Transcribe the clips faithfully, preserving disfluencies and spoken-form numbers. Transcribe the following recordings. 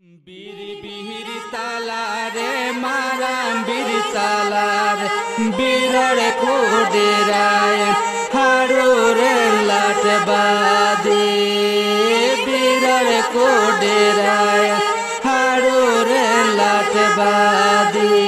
Biri biri talare maram biri talare birare kudiray harure lat badi birare kudiray harure lat badi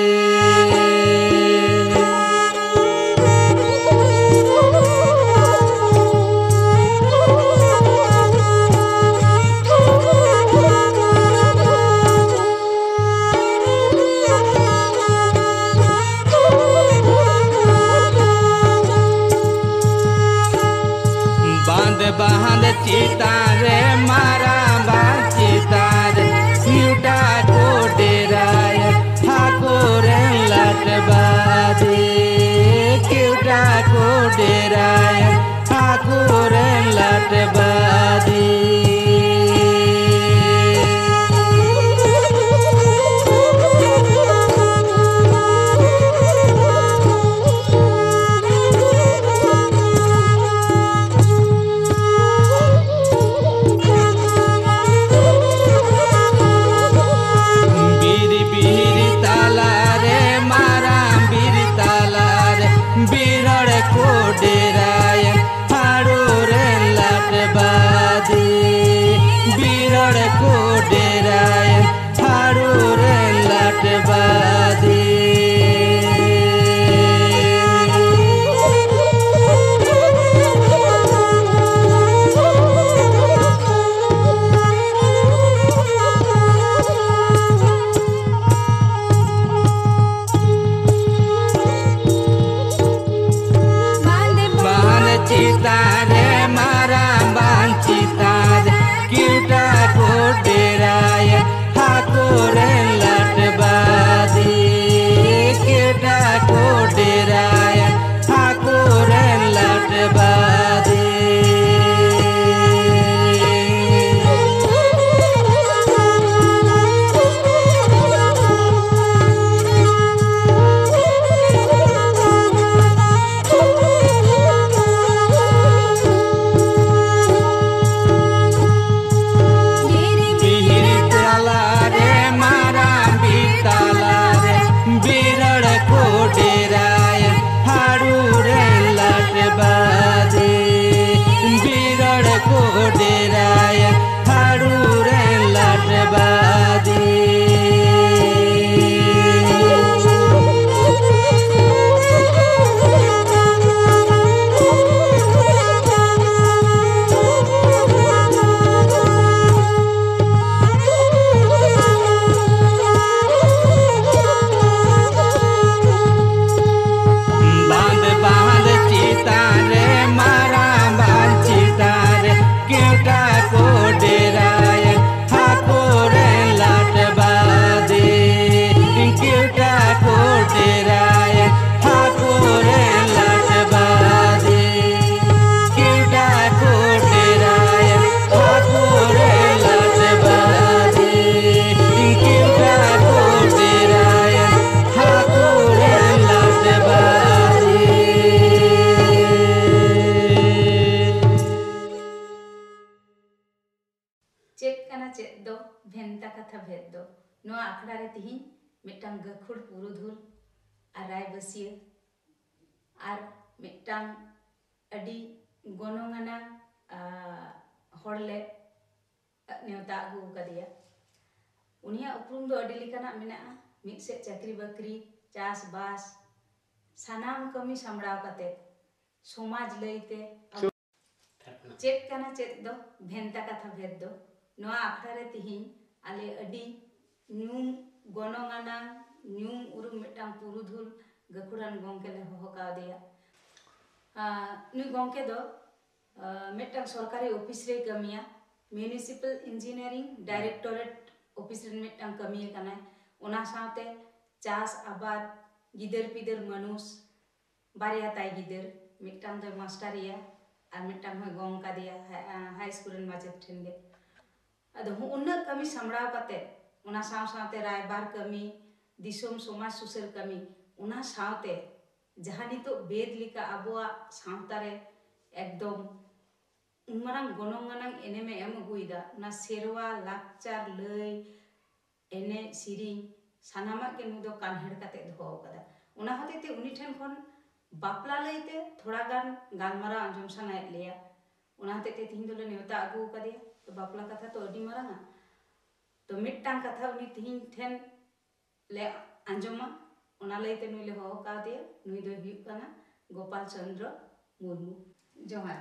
बांध चितारे मारा बांध चितारे युटा को डेराय ठाकुर लट बादी क्यूटा को डेराय ठाकुर लट बादी चितारे मारा बांध चितारे क्यूटा को डेराय ठाकुर लट बादी क्यूटा को डेराय ठाकुर लट बादी भेंता कथा भेद दो नो आखड़ा रे तिहिं मिटांग गखुड़ पुरुधुल आर राय बसिया आर मिटांग अडी गोनोंगाना हड़ले नेवता अगु कदिया उनिया उपरुम दो अडी लिकाना मेनाआ मिद से चाकरी बाकरी चास बास सानाम कमी सामड़ाव काते समाज लईते चेक काना चेक दो भेंता कथा भेद दो नो आखड़ा रे तिहिं आले अडी न्यूम गोनोंगाना न्यूम उरुम मिटांग पुरुधुल गखुड़ान गोंके ले होका दिया नु गोंके दो मिटांग सरकारी ऑफिस रे कमिया म्युनिसिपल इंजीनियरिंग डायरेक्टोरेट ऑफिस रे मिटांग कमिया कना ओना साथे चास आबाद गिदर पिदर मनुष बारिया ताई गिदर मिटांग दो मास्टरिया आर मिटांग होय गोंका दिया हाई स्कूल रे माचेत ठेन गे अदो उन्ना कमी सामड़ाव काते उना साव सावते रायबार कमी दिसोम समाज सुसर कमी उना सावते जहां नितो बेद लिका अबुआ सावता रे एकदम marang gonong anang eneme em aguida na serwa lakchar lei ene siring sanamak ke nudo kanher kate doho kada una hote te uni then khon bapla leite thoda gan galmara anjom sanayet leya una hote te tihin dole neuta agu kade to bapla katha to adi maranga to mittang katha uni tihin then le anjoma ona leite nui le ho ka de nui do hiu kana Gopal Chandra Murmu johar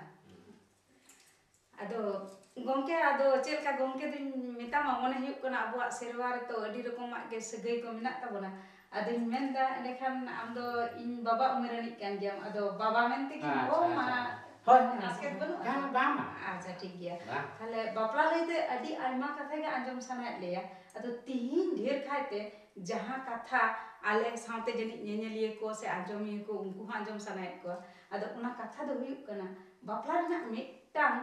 ado gongke ado chelka gongke din metama mone hiu kana abuak serwa re to adi rokomak ge sagai ko menak tabona ado menda endekhan amdo in baba umerani kan giam ado baba mente ki bo ma hoi asket banu kan bama acha ठीक gya thale bapla leite adi aima katha ge anjom sanayet leya ado tihin dher khaite jaha katha ale saute jani nyenyeliye ko se anjomiye ko unku anjom sanayet ko ado una katha do hiu kana bapla rena mittang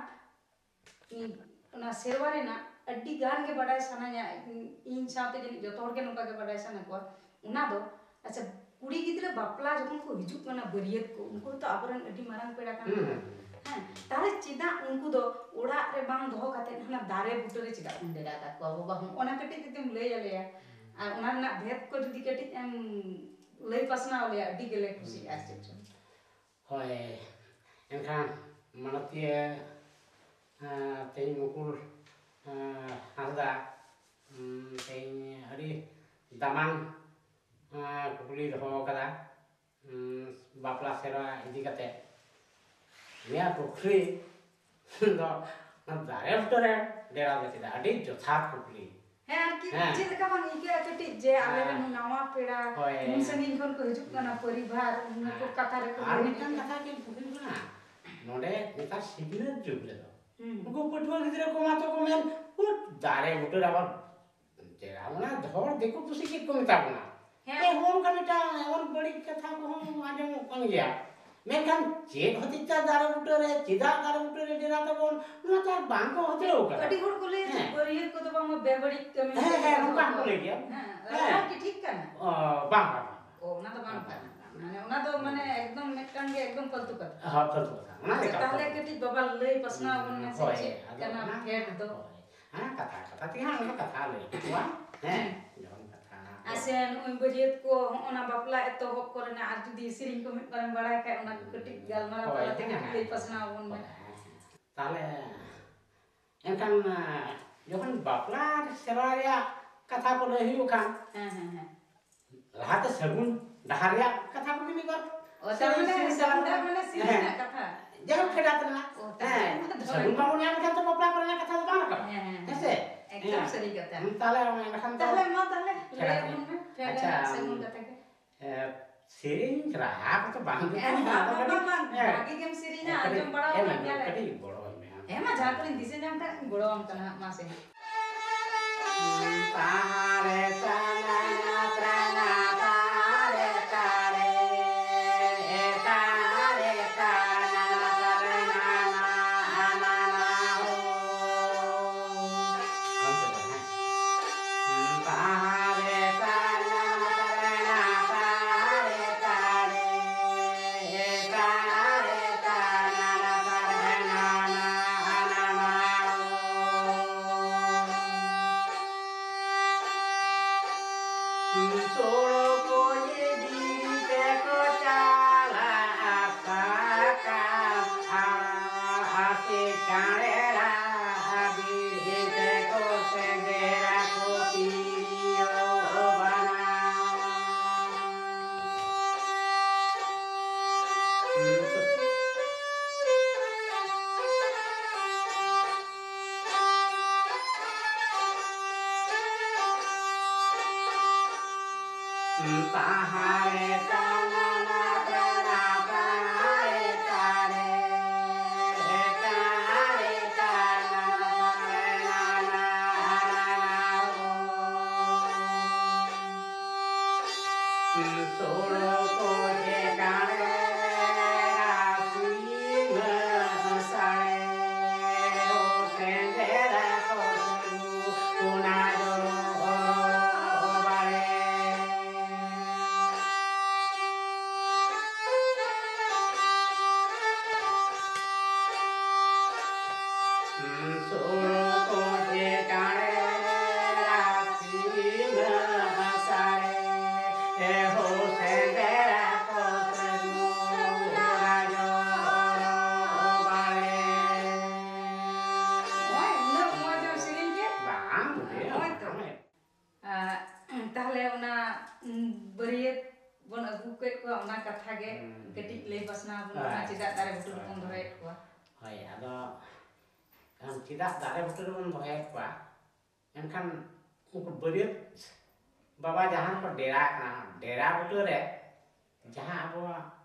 ona serwa rena adi gan ge badai sananya in saute jani joto hor ge noka ge badai sana ko una do acha kuri gidra bapla jokon ko hijuk kana bariyat ko unku to abaran adi marang peda kana ha tare chida unku do oda re bang doho kate hana dare buto re chida undera ta ko baba ona kati tetem lay aleya ar ona na bhet ko judi kati em lay pasna ole adi gele kusi asche hoi enkan manatia tei mukul hasda tei hari damang kukuli doho kada bapla serwa idi kate Mia kukuli do na dare utore dera betida adi jothat kukuli है कि चेद का बang ike kati je ale re nawa peda mun sangin kon ko hijuk kana परिवार उनको कथा रे को ar mitan kata ke kukuli na node netar signer jugle do uko patua gidra ko ma to ko men ut dare utore abar jera na dhor dekho pusi ke ko meta na e hon kanita evan badi katha ko hon ajam kon gya मेkan check होतिता दारा बुटरे चिदा दारा बुटरे डेरा तबन ना तार बांग को होते होगा अडी गुड कोले बरियत को तो बांग बेबड़ी कमी है है नुका को ले गया हां कि ठीक का ओ बांग बांग ओ ना तो बांग माने ओना तो माने एकदम मेटन के एकदम फालतू का हां फालतू का ना देखा ताहले केटी बाबा लई पसना ओने से कना फेट दो हां कथा कथा तिहां ना कथा ले हुआ हैं asen oi bariat ko ona bapla eto hok korena ar judi siring ko mit barang barai kai ona ketik galmara pala te lei pasna on me tale enkan jokan bapla seraya katha ko lei hiu kan ha ha ha lahate sagun daharya katha ko ni gor o tamane sabda mane sirina katha jauh kedat na eh sagun bangun yang kan to bapla korena katha bana ka ese एकदम सही कहता है ताले एखन ताले म ताले ले मन में अच्छा सेमुन कहता के सेरिंग रहा तो बांग ए हां बाबा आगे गेम सेरिना आजम बड़ा हो गया है कटी बड़ो में ए मा जातरिन दिसे नाम का बड़ो हम तना मा से तारे तना तना तारे तारे ए तारे तना तारे ना ना ना हो तारे तना तारे ना तारे तारे ए तारे तना तारे ना ना ना ना Solo koye dite ko chala apaka ase karera abirite ko segera ko pirio bana Tahare tana na tana tahare tare tahare tana tahare na na na na solo koje kare asima sare o sendera kosu unado obare beriat bon agu ket ko ona katha ge ketik lay pasna bon ona cedak dare butur kon dohet ko hoi ado kan cedak dare butur kon dohet ko enkan uku beriat baba jahan ko dera kana dera butur re jahan abo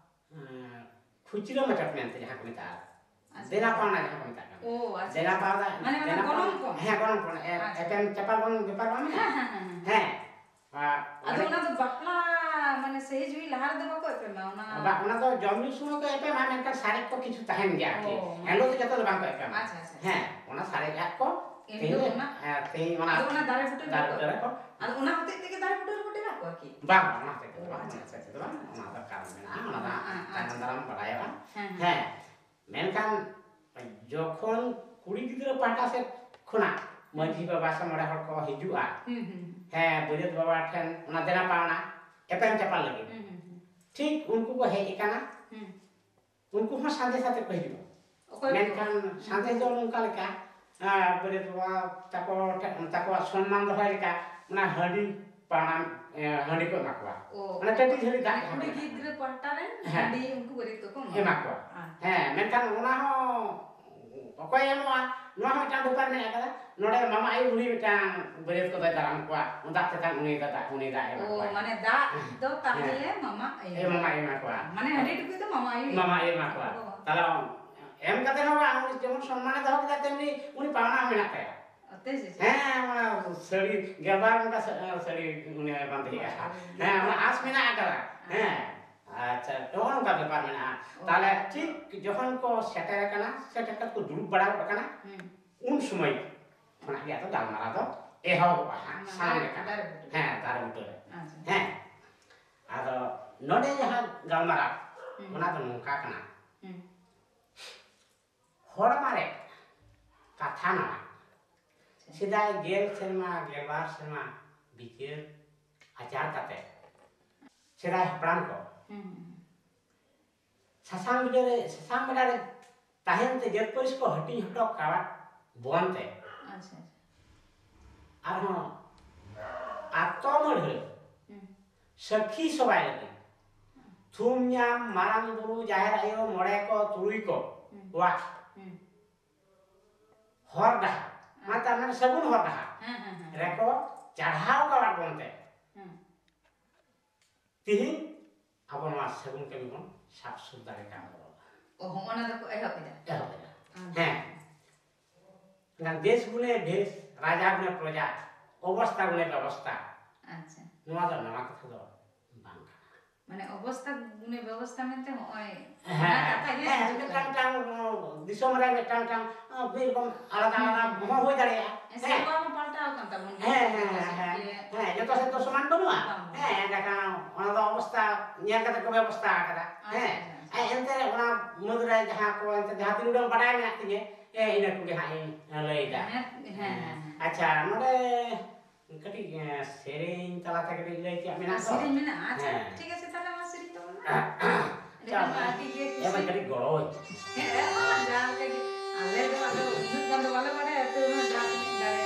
खुचरा मटक में जहाँ को मिता देना पाना जहाँ को मिता ओ अच्छा देना पाना माने माने गोलम को है गोलम को एपन चपल बन व्यापार बन है अदो ना तो बकला माने सही जुई लहार दे बको एपे में ओना बा ओना तो जमनी सुनो को एपे माने का सारे को किछु तहन गया के हेलो तो जतो बांग को एपे अच्छा अच्छा है ओना सारे एक को एलो ओना ते ओना अदो ओना दारे बुटे दारे बुटे को अदो ओना होते ते के दारे बुटे बुटे ना को की बा ओना ते अच्छा अच्छा तो ओना तो कारण में ना ओना तान दाराम बड़ाया बा है मेनखान जखन कुड़ी गिदरा पाटा से खुना मजी बाबा से मोड़े हर को हिजुआ है बरियत बाबा ठन ओना देना पावना एपन चपल लगे ठीक उनको को है इकाना उनको हम संदेश साथे कह दिबो मेनखान संदेश जो उनका लेका बरियत बाबा ताको ताको सम्मान दहय लेका ना हडी पाना हडी को माकवा ओना टटी झली दा कुड़ी गिदरा पाटा रे हडी उनको बरियत को हे माकवा है मेनखान ओना हो अकोय एमवा नो हम टांग ऊपर में आका नोडे मामा आई उनी टांग बरियत को दाराम को उदा चतान उनी दादा उनी दा ए ओ माने दा दो ताहले मामा ए मामा ए माकवा माने हडी टुकु तो मामा आई मामा ए माकवा ताला एम कते नवा उनी जेमन सम्मान दहो के तेमनी उनी पावना मेना ते अते से हैं ओना सड़ी गेबार उनका सड़ी उनी बांधे हैं ओना आस मेना आका हैं अच्छा तो उनका व्यापार मेना ताले ठीक जखन को सेटर कना सेटर को दुरुब बड़ा कना उन समय ओना गया तो गालमारा तो एहो सामने का हैं दार उतर हैं आदो नोडे जहां गालमारा ओना तो नोका कना हर मारे कथा ना सिदाय गेल सेमा गेबार सेमा बिकेर आचार काते सिदाय हपड़ाम को ससांग बिडरे ससांग बिडरे ताहेन ते जत परिस को हटी हटो कावा बोनते अच्छा आर हो आतो मढे सखी सबाय लगे थुमयाम मारांग बुरु जाहेर आयो मोड़े को तुरुई को वा हर डा माता मन सगुन हर डा रेको चढ़ाव का बोनते तिहिन अब ना सगुन के बिगुन साफ सुथरा रे काम करो ओ ओना तो एहो के एहो हैं ना देश गुने देश राजा गुने प्रजा अवस्था गुने व्यवस्था अच्छा नवा तो नवा कथा दो बांग माने अवस्था गुने व्यवस्था में ते ओय हां कथा ये टांग टांग दिसोम रे टांग टांग फिर कम आलादा आलादा हो हो जाड़े ऐसे को हम पलटाओ कंता मन हां हां हां हां जतो से तो समान बनुआ हां देखा ओना तो अवस्था न्या कथा को व्यवस्था करा हां ai ente ona mudra jaha ko ente jaha tinudang padai me aktinya eh ina ku ge hai lei da acha node kati sereng tala ta kati lei ti amena ko sereng mena acha ঠিক আছে তাহলে আমার sereng তো না cha আগে গিয়ে ya ban kati goro eh যা কে আলে তো আলে উন্নত গন্ধ ভালো মানে এত না যা direct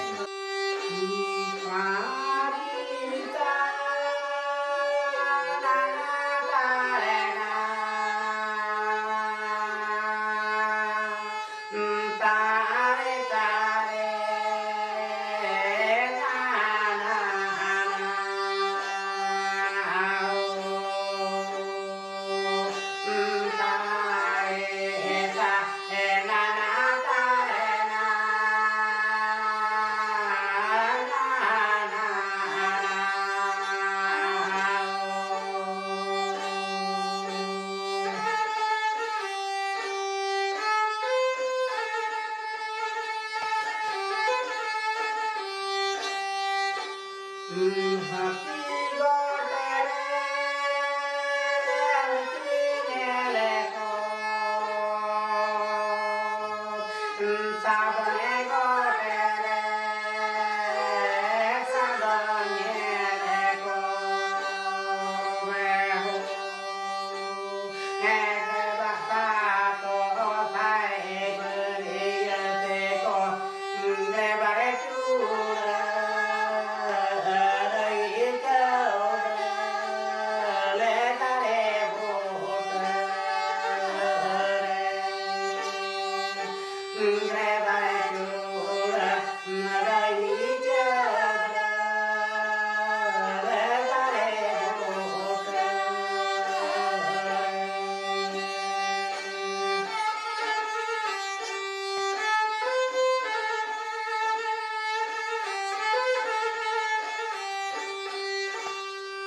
Never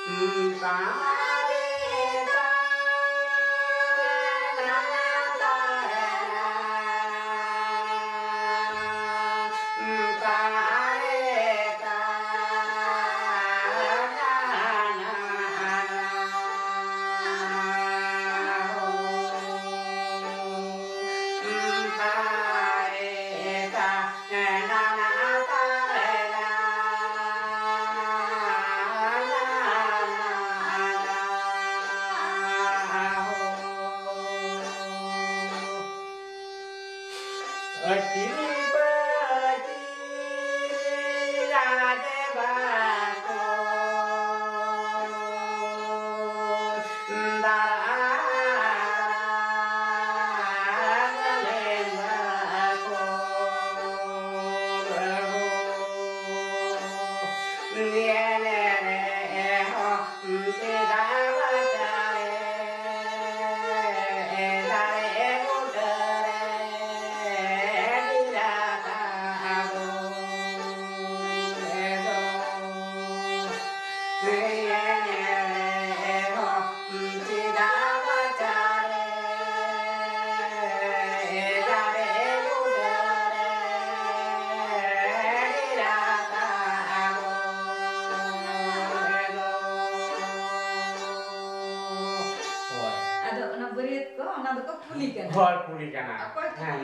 Hoi kuli kana. Apa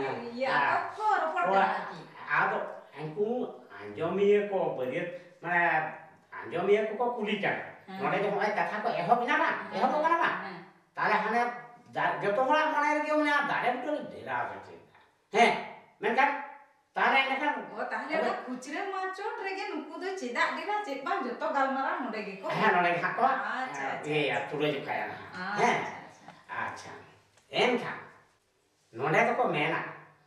ya apa rapor kana? Ado angku anjomiye ko beriet mana anjomiye ko ko kuli kana. Node jo hoy katha ko ehob na ba? Ehob kana ba? Tale hane joto hora mone rege unya dare betul dera bace. He, menkan tare nekan oh tahle na kuchre machot rege nuku do cheda dira chet bang joto galmara node ge ko. He node ha ko. Acha. Ye ya tule jo kaya na. He. Acha. Enkan node ko mena.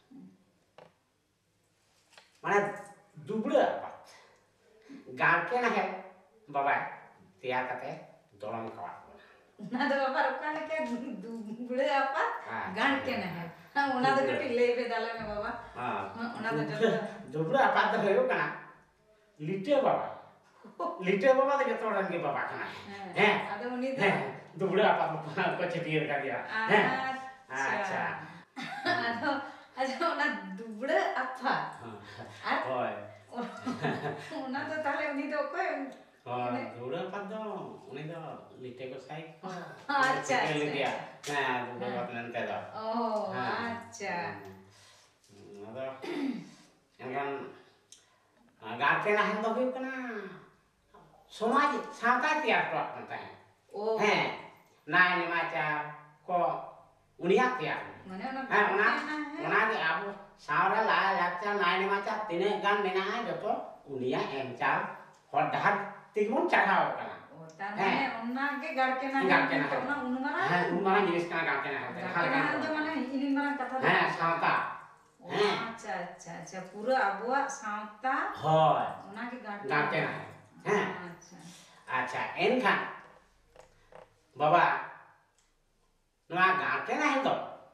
Mana dubla apa? Garke na he baba tiar kate dolom kawat. ना तो बाबा रुका ने क्या बुढ़े आपा गांड के ना है हाँ उन्हें तो कटी ले पे डाले में बाबा हाँ उन्हें तो जब दुबड़ा आपा तो है वो कना लिटे बाबा लिटे बाबा तो कितना रंग के बाबा कना है अरे उन्हीं तो दुबड़ा आपा को चटियर कर दिया है अच्छा अरे अरे उन्हें दुबड़ा आपा ओए उन्हें तो ताले उन्हीं तो कोई Oh, dulu apa dong? Ini tuh lite ko sai. Acha. Ini dia. Nah, dulu apa nanti tuh? Oh, acha. Ada. Yang kan garke nah hendak itu kena. Somaj, sampai tiap tuh nanti. Oh. Heh, nah ini macam kok uniak ya. Mana Nah, unak, unak di abu. Saudara lah, laksa nah ini macam ini kan menang aja tuh uniak encal, hodat. Timun cahau kana. Oh, tanah onna ke garke na. Garke na. Onna unmara. Ha, unmara jenis kana garke na. Garke na तो माने ini मरा कथा. Ha, सावता. Oh, अच्छा अच्छा अच्छा पूरा अबुआ सावता. होय. उना के garke. Garke na. Ha. अच्छा. अच्छा, एनखान. बाबा. नवा garke na hendo.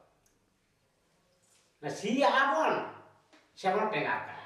Na siya abon. Siapa pengata.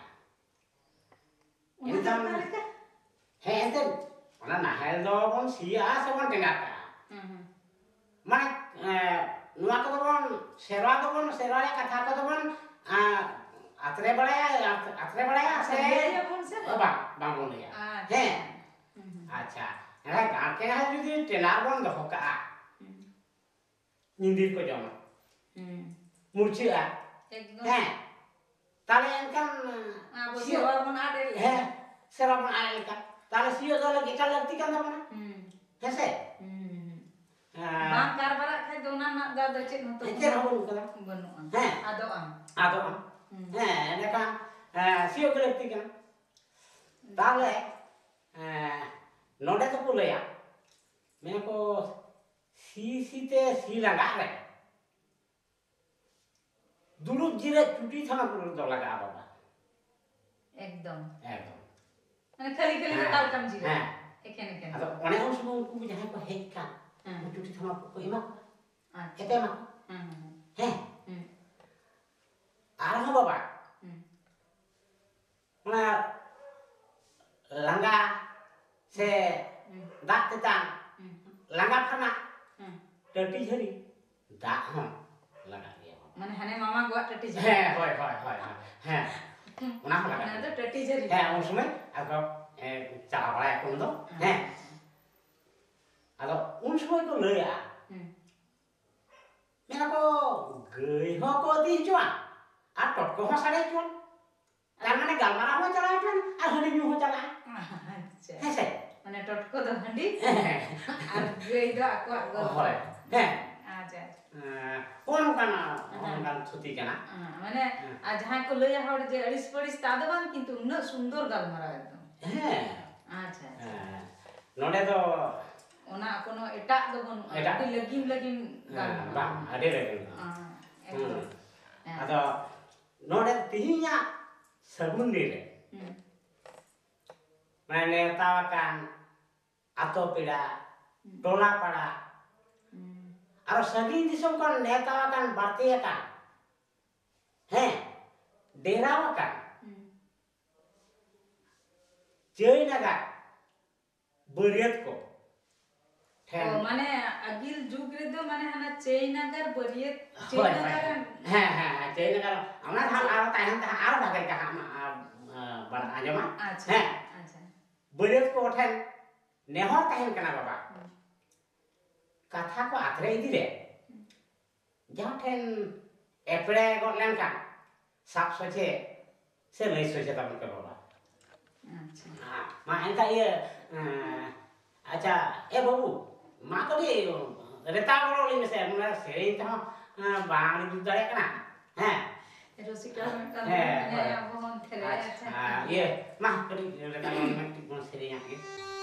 Ini Hei enten, mana nahel do pun sia sebon tengah ta. Mana nuak tu pun serwa tu pun serwa ya kata tu pun atre balaya atre balaya se. Bang bang pun dia. Hei, acha. Nah garke hal jadi tenar pun dah hoka. Nyindir ko jom. Murci ah. Hei, talian kan. Serwa pun ada. Hei, serwa pun ada kan. ताले सियो जाले के चल लगती kan mana? Hese? Bang karbara khai dona na da da chet no to. Ece rabun kala. Banu an. He. Ado an. Ado an. He, ne ka siyo ke लगती kan. Tale node to ko leya. Mene ko si si te si laga re. Dulu jire cuti thana ko to laga baba. Ekdom. Ekdom. মানে খালি খালি তাল কাম জিরা হ্যাঁ এখানে কেন আদো অনেক অংশ উনকু যাহাই কো হেকা চুটি থামা কো এমা আচ্ছা এতে মা হুম হ্যাঁ হুম আর হ বাবা হুম মানে লাঙ্গা সে dak tetan langa phana Hmm. tati jari dak hon laga dia Mane hane mama gua tati jari. he hoi hoi hoi he ona hon laga Nah, itu tati jari. he un sumai aku eh cara bala aku ndo he ado un sumai ko leu ya Hmm. mena ko geuy ho ko ti chuan atot ko ho sare chuan tar mane galmara ho chala chuan ar hone nyu ho chala Acha. he se Mane totko do handi ar gei do aku aku. hoi he Acha. on kana on kan thuti kana Mane a jahan ko leu hor je aris paris ta do bang kintu unna sundor galmara ekdom. he Acha. node do Ona kono etak do bon Etak? adi lagim lagim galmara. bang ade lagi Ah, ekdom. ado node tihinya sagun dire Hmm. mane tawakan ato pida tola pada Hmm. aro sagin disam kan netawakan bartiakan he derawakan Hmm. jei naga beriat ko Oh, ten mane agil jug re do mane hana Cheynagar bariet hoi Cheynagar he he jei naga amna hal aro tahan tahan aro bagai ka bar anjama Acha. he Acha. beriat ko ten nehor tahan kana baba katha ko atre idi re jang ten epre ko lenkan sap soche se lei soche ta ko baba Acha. ah ma enta ye acha e babu ma ko di reta ko li se muna serin ta bang di dare kana he Rosika kan Eh, mane hoi. abon thele acha. ah ye ma ko di reta ko ma ti ko serin ya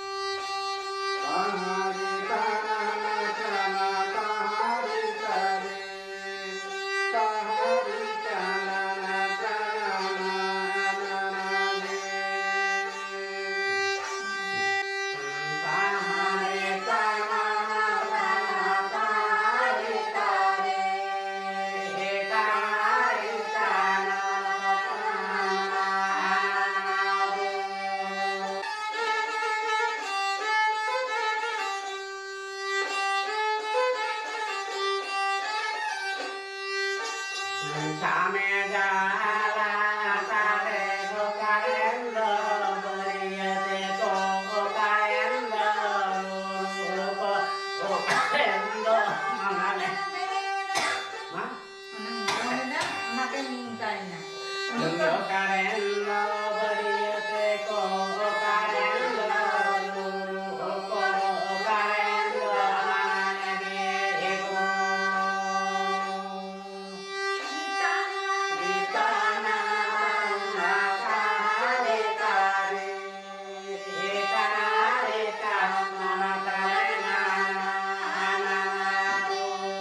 Tahari tanana tanana tahari tare tahari tanana tanana nanane tahari tanana tanana tahari tare tahari tanana Chame gala tare ko karendo bariyate ko karendo ko ko karendo manane ma Mane na na ke mungkaina. ko karendo bariyate ko karendo ko karendo manane ko Gitana nakare tare tare tanana tarena ananaro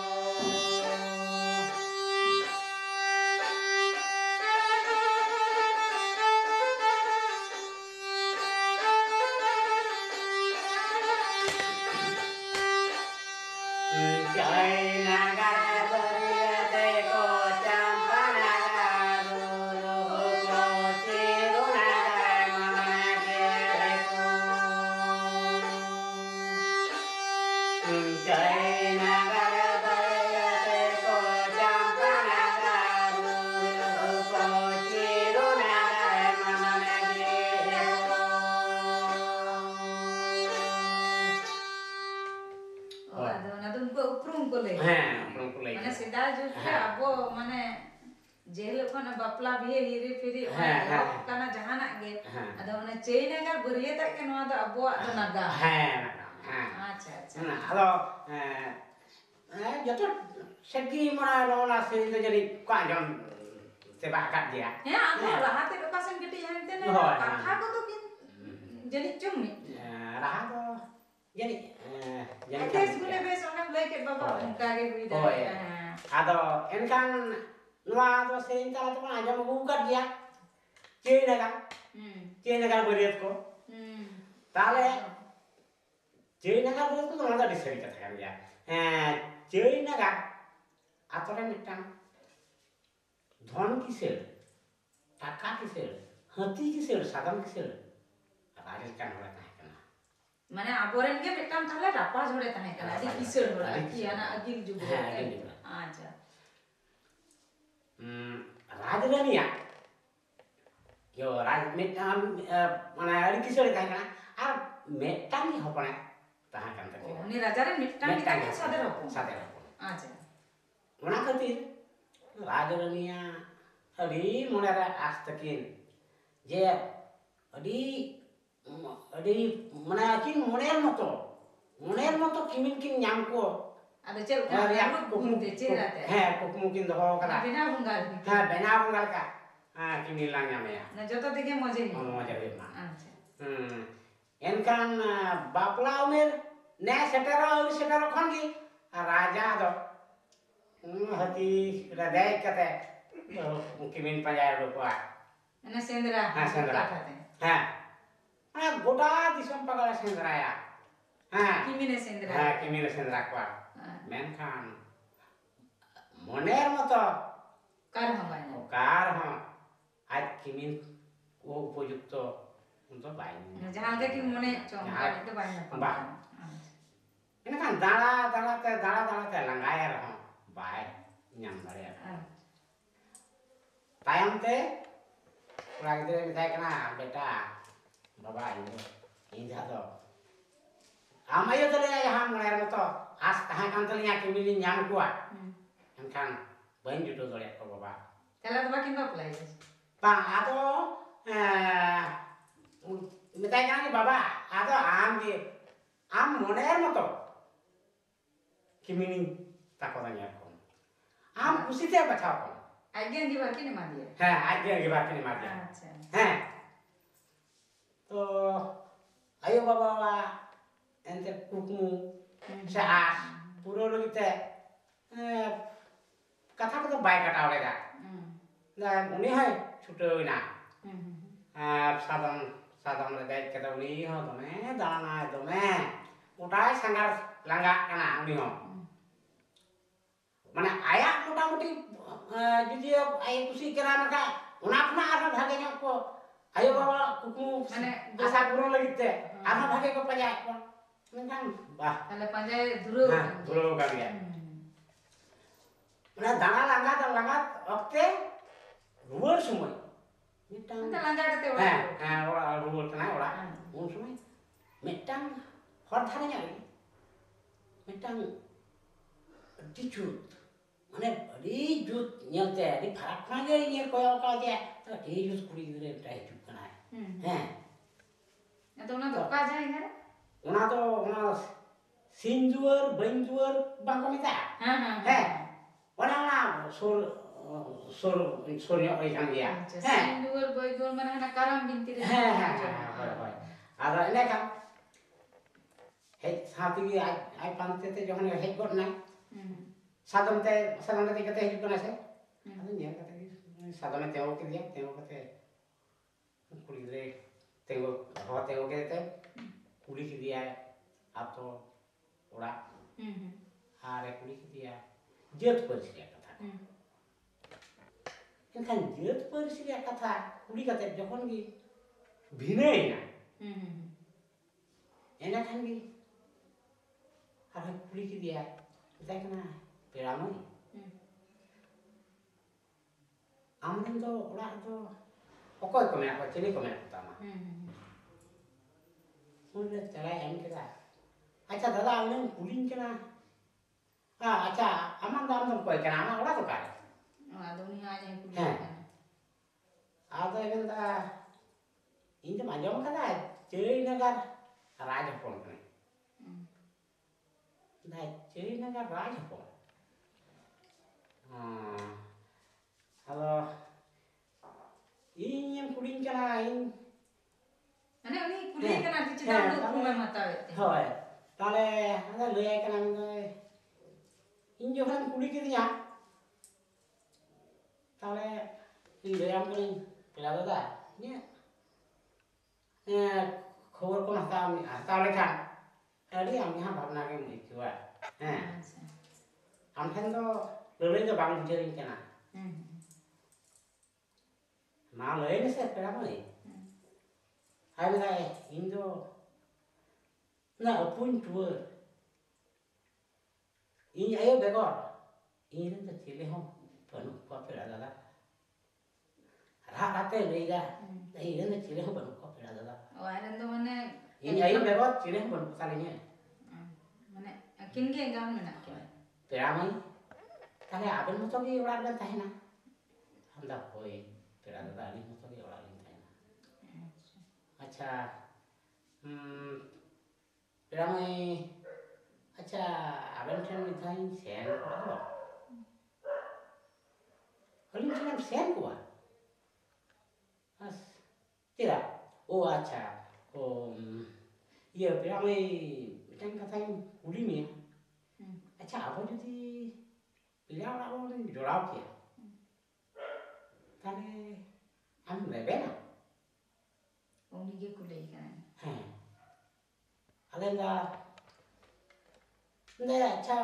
Jai nagara bariyate ko champanaga ko chiru nagara manage ko Jai nagara bariyate ko champanaga ko chiru nagara manage ko Oh, ado na dum ko uprum ko le. He, uprum ko le. Mane sedai jug re abo mane jehel khona bapla bihe hiri firi Heh, heh. kana jahanak ge. Heh. Ado mane Cheynagar bariet ke noa do abo do naga. He, he. Acha acha. Nah, ado eh eh joto segi mara nona se itu jadi ko anjom seba kat dia. Ya, ado lahate do kasen gede hante ne. Hoi. Katha ko to kin jadi cumi. Eh, raha to jadi eh jadi Kes gule bes onam lay ke baba Hoi. unka ge hui da. Hoi. Ado enkan noa to se inta to kan anjom bukat dia. Cina kan, Hmm. Cina kan beriat ko. Hmm. Tale Cina kan beriat ko nona diseri katakan dia. Eh Cina kan atore mitang ধন কিসের টাকা কিসের হাতি কিসের সাধারণ কিসের রাজের কান হলে তাহে কেনা माने आबोरेन के मिटम थाले रापा जोड़े तहे कला आदि किशोर होला कि आना अगिल जुग हाँ, अगिल जुग। अच्छा राजरानिया यो राज मिटाम माने अड़ी किशोर तहे कना आर मिटाम ही हपने तहा कान तके उनी राजा रे मिटम के सादर हो सादर हो अच्छा ओना खातिर राजरानिया अड़ी मोनेरा आस तकिन जे अड़ी अड़ी माने किन मोनेर मतो मोनेर मतो किमिन किन ᱧᱟᱢ को आदो चेल का यार कुकुम ते चेराते है कुकुम किन दहो कदा बिना बुंगाल हां बिना बुंगाल का हां किमिन ला ᱧᱟᱢᱮᱭᱟ ना जतो दिखे मजे नहीं मजे हुई अच्छा हम्म एनकान बापला उमेर ने सेटेरो सेटेरो खन की राजा दो हती हृदय कते किमिन पंजाय रोपा ना सेंद्रा हां सेंद्रा हां हां गोटा दिसम पगला सेंद्राया हां किमिने सेंद्रा हां किमिने सेंद्रा को मेनखान मोनेर मतो कार हवाय कार हां आज किमिन वो उपयुक्त उनको बाई जहां के कि मने चोंगा तो बाई ना बा इनखान दाड़ा दाड़ा ते दाड़ा दाड़ा ते लंगाया रहो बाई ᱧᱟᱢ दाड़े तायम ते ᱠᱚᱲᱟ ᱜᱤᱫᱽᱨᱟᱹ ᱢᱮᱛᱟᱭ ᱠᱟᱱᱟ बेटा बाबा ᱤᱧ ᱤᱧ ᱫᱚ आम आयो तले यहाँ मोनेर मतो आस तहा कान तलिया किमिनि ᱧᱟᱢ कुआ एनखान बइन जुटो दड़े को बाबा तला तो बाकिन बापलाई बा आदो मिताय कान बाबा आदो आम गे आम मोनेर मतो किमिनि ताको दानिया को आम खुशी से बचाओ को आज्ञा की बाकी ने मार दिया हां आज्ञा की बाकी ने मार दिया अच्छा हां तो आयो बाबा एंते कुकमु से आस पूरो लगिते कथा को तो बाय कटावलेगा ना उनी है छुटोइना आ सादम सादम रे देख के उनी हो तमे दाना तमे उठाय संगार लंगा कना उनी हो माने आया मोटा मोटी जुदी आय खुशी करा मका उना खना आरो भागे न को आयो बाबा कुकमु माने आशा पूरो लगिते आरो भागे को पजाय को मेनखान वाह तले पंजाय धुरो हां धुरो का गया ना दाना लंगा दा लंगा अक्ते रुवर समय मिटांग अंत लंगा कते हां हां ओरा रुवर तना ओरा उन समय मिटांग हर थाने जाई मिटांग दिचुत माने अडी जुत नेलते अडी फरक खा गई ने कोयो का जे तो डी जुत कुड़ी रे टाइ चुप कना है ना तो ना तो का जाए घर उना तो उना सिंजुर बंजुर बाको मिता हां हां है ओना ना सोर सोर सोर ओइ जान दिया है सिंदूर बयदूर माने ना करम बिनती रे हां हां हां होय आरो इने का हे साथी आई आई पांते ते जखन हे गट ना सादम ते सादम ते कते हिजु कना से अदो नेल कते सादम ते ओ के दिया ते ओ कते कुड़ी रे ते ओ हो ते ओ के ते कुड़ी की दिया आप तो ओड़ा हम्म आरे कुड़ी की दिया जेत परिसिया कथा एनखान जेत परिसिया कथा कुड़ी कते जखन गी भिनै ना हम्म एना खान गी आरे कुड़ी की दिया बताय कना पेरामई आमन तो ओड़ा तो ओकोय को मेना को चली को मेना तामा उनरे चलाय एम केदा अच्छा दादा उन कुलिन केना हां अच्छा अमन दाम दम कोय केना आमा ओड़ा तो कारे आदो नि आ जाय कुलिन केना आदो एबेंदा इन तो माजम कदा चेई नगर राज हपन कने दा चेई नगर राज हपन हां हेलो इन यम कुलिन केना इन माने उनी कुलिन केना दिच दाम दो कुमे मतावे होय ताले आदा लय केना में इन जखन कुली के दिया ताले इन लयम कने पेला दादा ने ए खबर को हता हता लेखा अडी आम यहां भावना के मिकुआ हैं आम ठन तो लय तो बांग बुझेरिन केना मा लय ने से पेला मई हाय बताए इन तो na apun tua ini ayo begor ini tu cile ho penuh kopi ada rata lega ini tu cile ho penuh kopi ada oh ada tu mana ini ayo begor cile ho penuh kalinya mana kin ke enggak mana peramai kali aben motor ki ular dan tahina anda koi perada tadi motor ki ular dan tahina acha hmm peramai acha aben chen mitain sen ko Halin chen sen ko as tidak oh acha oh iya peramai macam kata uli ni acha apa jadi beliau orang jorau kia, tane am rebena, oh ni ke kulai kan heh, alenga, ni acha,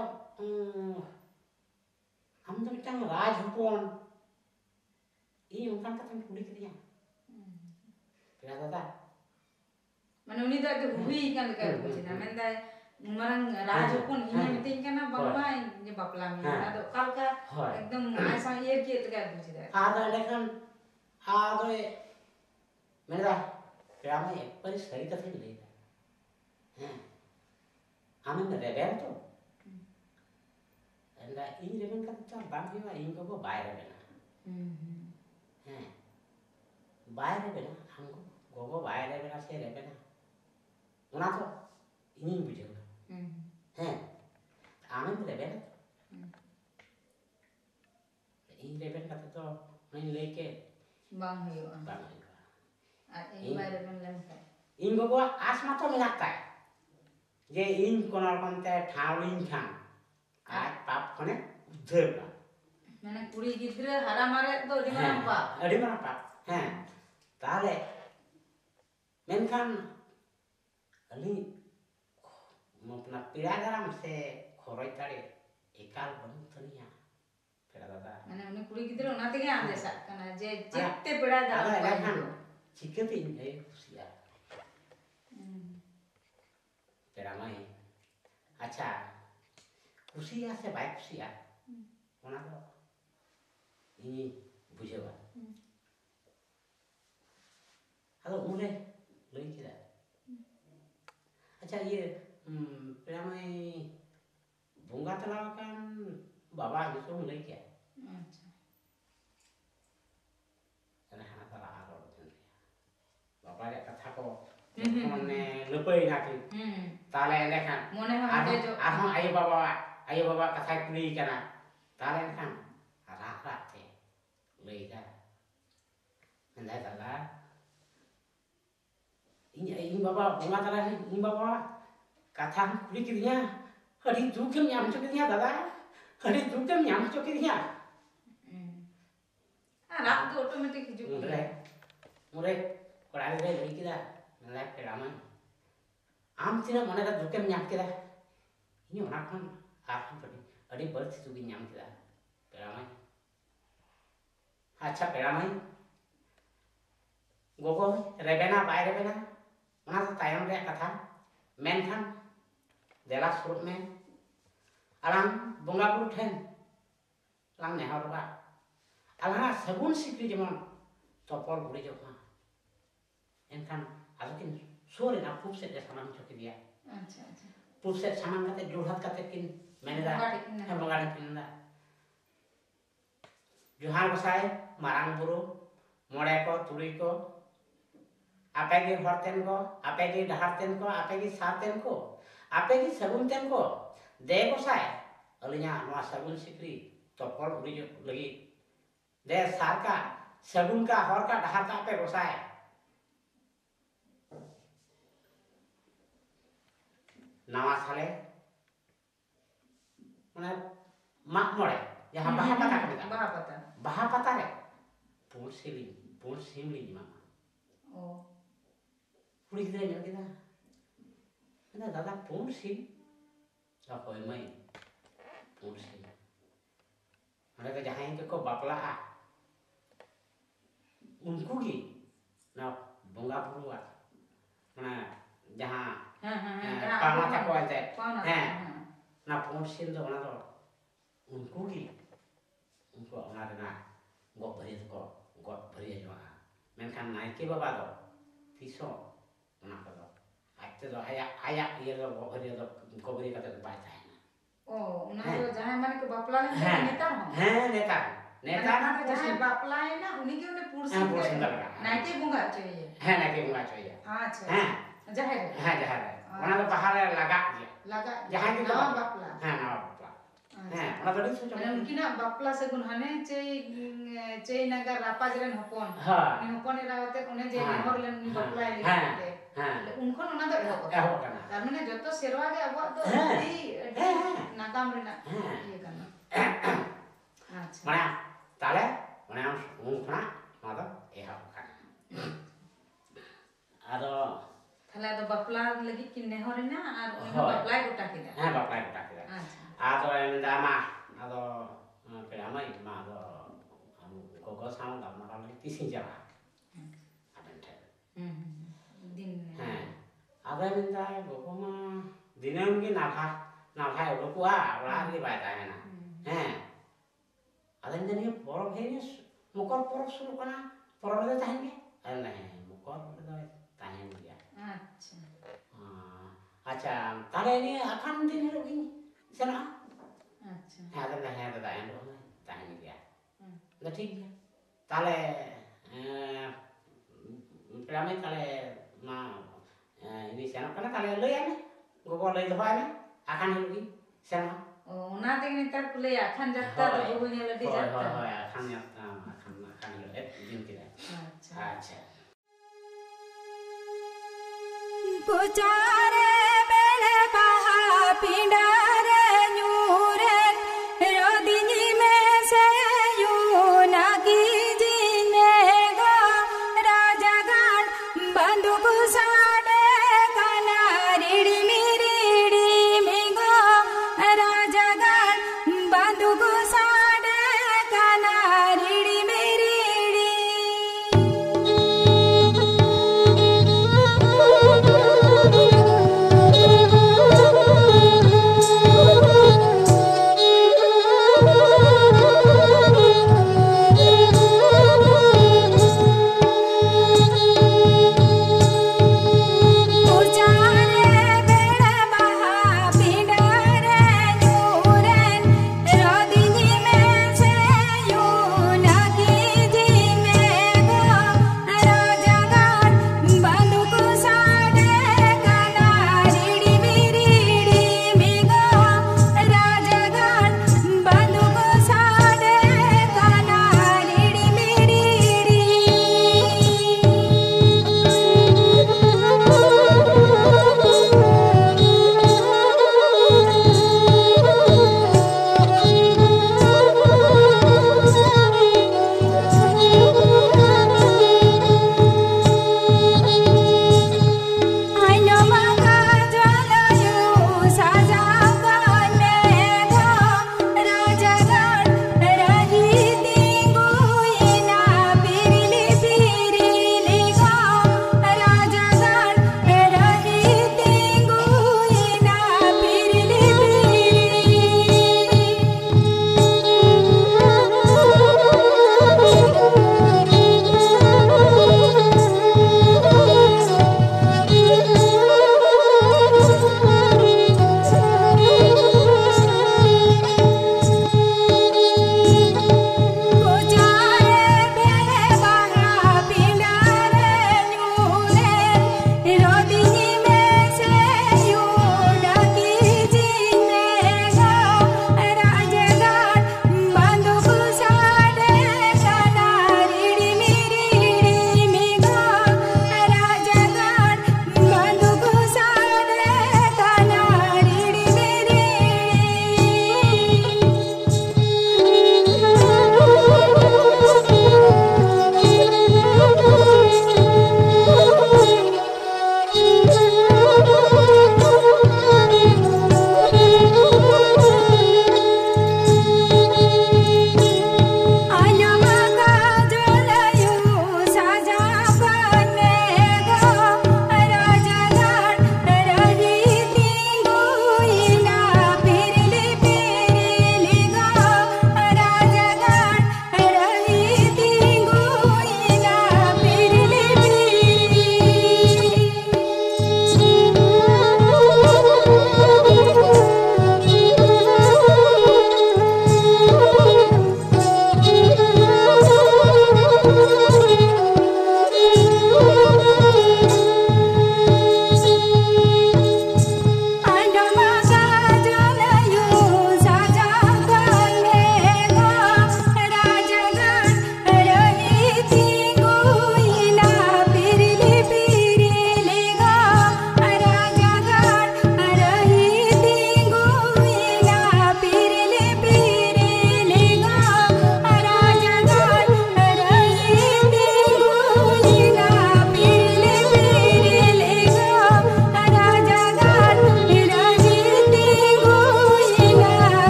am tu macam raj hupon, ini orang kata kulit dia, kelihatan tak? mana ni dah tu hui kan dekat macam mana mana Marang raja pun ini meeting kan bang mai ini bapla ni, ada kal ka एकदम ऐसा ये किया तो क्या पूछ रहा है? ada लेकिन ada मैंने कहा क्या मैं एक बार सही कथन ले रहा है, हमें न रेबेल तो, ऐसा इन रेबेल का तो बात ही है इनको वो बाहर रेबेल हैं, बाहर रेबेल हमको गोगो बाहर रेबेल से रेबेल उना तो इन्हीं बुझे हैं, आनंद रेबेल इन रेबेल का तो नहीं लेके bang hiyo bang ini bayar pun lagi इन गोगो आसमा तो मिलाता है जे इन कोनर कोनते ठावलिन खान आज पाप कोने उधर का mana kuri gidra hara mare to di mana pa अड़ी मरा पाप हैं ताले मेनखान अली अपना पिरागराम से खोरोई तारे एकाल बन तनिया पिरा दादा mana ini kuri gidra nanti ke ande sak karena je jette beda ada dalam lekan ciketi ini kusia पिरा माई अच्छा कुसिया से बाइक कुसिया ओना तो ini बुझेवा Halo mulai lagi kita. अच्छा ये प्रेमाई bunga telah kan बाबा itu mulai क्या? अच्छा karena anak telah aror tu dia. Baba dia kata ko mana lepai nanti. Tale ni kan. Mana mana jo. Ahon ayo bapa ayo bapa kata kuli kana. Tale kan rak rak te. Lei kan. Mendai tala. Ini ini bapa bunga telah ini bapa kata kuli kirinya. Hari dukem nyam cokirinya dada. Hari dukem nyam cokirinya. ah rak tu automatic hidup Mulai mulai kalau ada lagi kita mulai peraman. Am tina mana dah dukem nyam kita. Ini orang kan akan pergi. Ada birth tu nyam kita. Peraman. Acha peraman. Gogo rebena bay rebena. Mana tu tayang dia kata. Men kan. Dela suruh men. Alang bunga bulu lang nehar ba. Alang sabun sikri jaman. Topol buli jauh. Enkan alukin sore na pup set dia saman coki dia. अच्छा अच्छा Pup set saman kate jurhat kate kin meneda. Hem bangarin kinda. Juhar basai marang buru mode ko turi ko. Apa gi horten ko, apa gi daharten ko, apa gi saten ko. Apa gi sabun ten ko. De ko sai. Alinya no sabun sikri topol buli jo lagi. De sarka sabun ka hor ka dahar ka apa ko sai. Nawa sale mana mak more jaha baha pata kita baha pata baha pata re pun siling pun simli mama oh kuri kita ni kita mana dada pun sim tak koi mai pun sim mana ke jaha yang ke ko bapla a unku gi na bunga buruat mana jaha ᱦᱮᱸ ᱦᱮᱸ eh, ᱦᱮᱸ pama tako ente ᱯᱟᱣᱱᱟ eh na pon sim do ona do unku gi unku ona rena gok bari ko gok bari jo menkan naike baba do tiso ona ko do ate do aya aya iya do gok bari do ko bari kata bai tai ও ওনা তো জাহাই মানে কো বাপলা lane নেতার হন হ্যাঁ নেতা নেতা না তো জাহাই বাপলা না উনি কি উনি পুরসিং হ্যাঁ, পুরসিং লাগা। নাইতে বুঙ্গা চাইয়ে হ্যাঁ নাকি bunga coya আচ্ছা হ্যাঁ জাহাই হ্যাঁ jaha ona do bahare laga dia লাগা jaha itu নাওয়া বাপলা হ্যাঁ না বাপলা হ্যাঁ ona do disu মানে উনকিনা বাপলা সেগুন হানে চেই চেই নাগা রাপাজরেন হপন হ্যাঁ নি হপন এরাতে উনি যে হ্যাঁ। নেহর লেন নি বাপলা এলি হ্যাঁ হ্যাঁ উনখন ওনা দো এহব ehok kana তার মানে যত সেরওয়া গে আবো তো হ্যাঁ। আদি হ্যাঁ। নাগাম রেনা হ্যাঁ। ইয়ে কানা আচ্ছা mana tale mana am ungkna mado ehok kana ado তাহলে আদো বাপলা লাগি কি নেহরেনা আর উনি হয়। বাপলাই গোটা কিনা eh bapak kita kita আচ্ছা ado enda ma ado pera mai ma ado amu gogo sang da ma kali tisin jara adente হুম দিন হ্যাঁ ada minta gogo ma dinam gi nakha nakha ulo kuah ora gi bai ta na হ্যাঁ ada ini porok ini mukor porok sulu kana porok itu tahan ge ada mukor itu tahan dia আচ্ছা acha tale ini akan din hero gini sana আচ্ছা ada lah ada tahan do tahan dia hmm na ঠিক dia tale eh pramai tale ma ini sana kana tale loi ane gogo loi do ane akan hero gini sana ও ওনা থেকে নেতার কুলে আখান যাত্রা তো বহু নিয়ে লদি হয় যাত্রা হয় হয় akan ya akan akan hero eh din kita আচ্ছা acha Pujar